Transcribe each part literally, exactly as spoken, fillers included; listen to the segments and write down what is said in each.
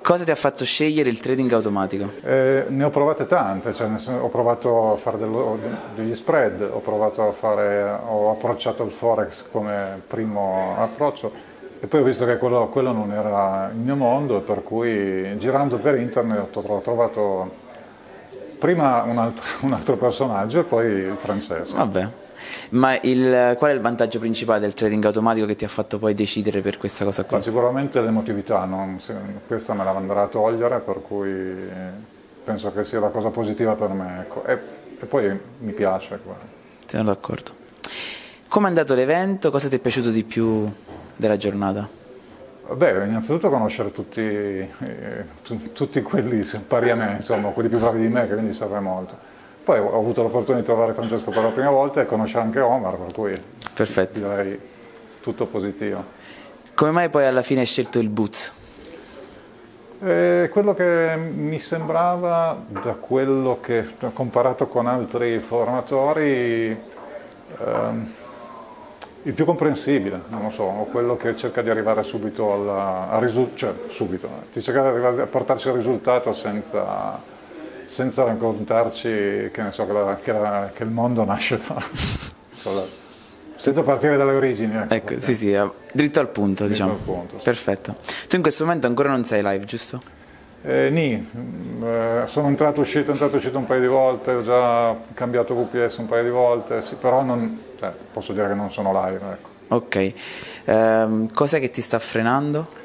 Cosa ti ha fatto scegliere il trading automatico? Eh, ne ho provate tante, cioè, nel senso, ho provato a fare dello, degli spread, ho provato a fare, ho approcciato il Forex come primo approccio e poi ho visto che quello, quello non era il mio mondo, per cui girando per internet ho trovato prima un altro, un altro personaggio e poi il Francesco. Vabbè. Ma il, qual è il vantaggio principale del trading automatico che ti ha fatto poi decidere per questa cosa qua? Ma sicuramente l'emotività, non, questa me la andrà a togliere, per cui penso che sia la cosa positiva per me. Ecco. E, e poi mi piace. Sono d'accordo. Come è andato l'evento? Cosa ti è piaciuto di più della giornata? Beh, innanzitutto conoscere tutti, eh, tutti quelli pari a me, insomma, quelli più bravi di me, che quindi serve molto. Poi ho avuto l'opportunità di trovare Francesco per la prima volta e conoscere anche Omar, per cui perfetto. Direi tutto positivo. Come mai poi alla fine hai scelto il Boots? Eh, quello che mi sembrava, da quello che ho comparato con altri formatori, ehm, il più comprensibile, non lo so, o quello che cerca di arrivare subito al, al risultato, cioè subito, di cercare di arrivare a portarci al risultato senza... senza raccontarci che, ne so, che, la, che, la, che il mondo nasce da... senza partire dalle origini. Ecco, ecco sì, sì, dritto al punto, dritto diciamo. Al punto, sì. Perfetto. Tu in questo momento ancora non sei live, giusto? Eh, nì, eh, sono entrato uscito, entrato uscito un paio di volte, ho già cambiato V P S un paio di volte, sì, però non, cioè, posso dire che non sono live. Ecco. Ok, ehm, cos'è che ti sta frenando?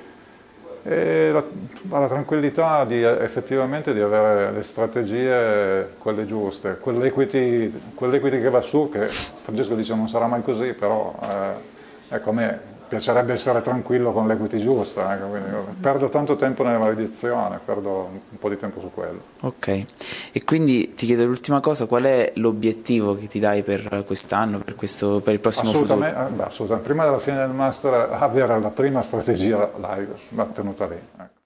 E la, la tranquillità di effettivamente di avere le strategie quelle giuste, quell'equity, quell'equity che va su, che Francesco dice non sarà mai così, però eh, ecco, a me piacerebbe essere tranquillo con l'equity giusta, ecco, quindi perdo tanto tempo nella validazione, perdo un po' di tempo su quello. Ok, e quindi ti chiedo l'ultima cosa, qual è l'obiettivo che ti dai per quest'anno, per, questo, per il prossimo assolutamente, futuro? Beh, assolutamente, prima della fine del master avere la prima strategia live, va tenuta lì. Ecco.